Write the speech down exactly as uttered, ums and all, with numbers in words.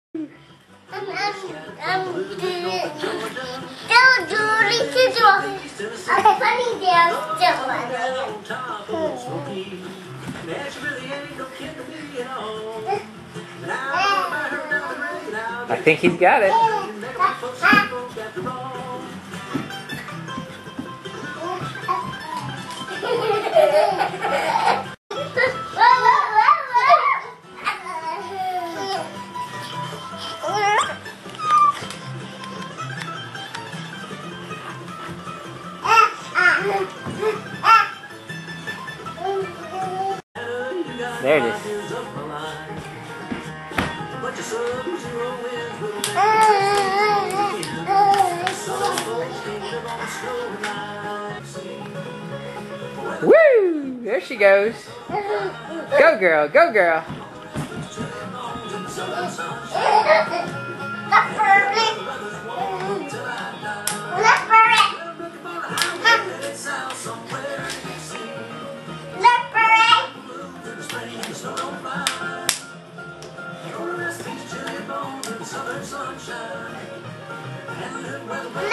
Um, um, um, do Julie to do a funny dance I think he's got it. There it is. Woo! There she goes. Go girl, go girl. Sunshine and live where the